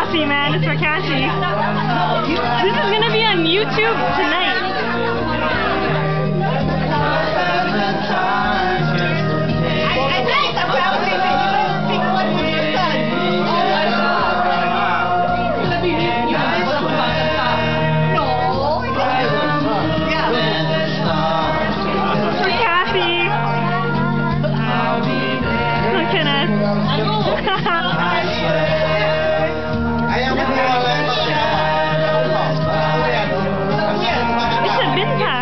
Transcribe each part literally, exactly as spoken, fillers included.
Cassie, man. It's for Cassie. This is gonna be on YouTube tonight. I think that's what I was thinking. You don't speak one with your son. For Cassie. Look at us. It's a binta.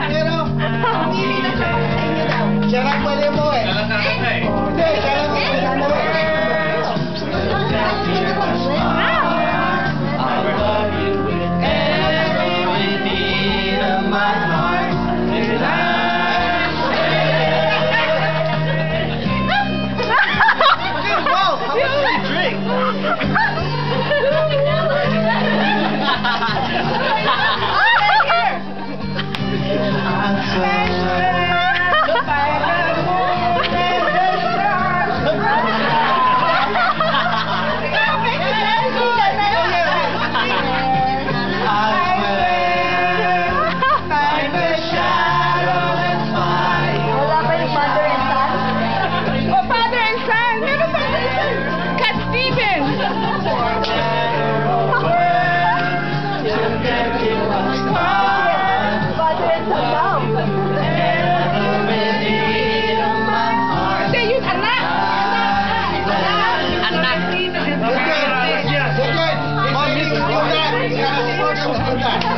Anak.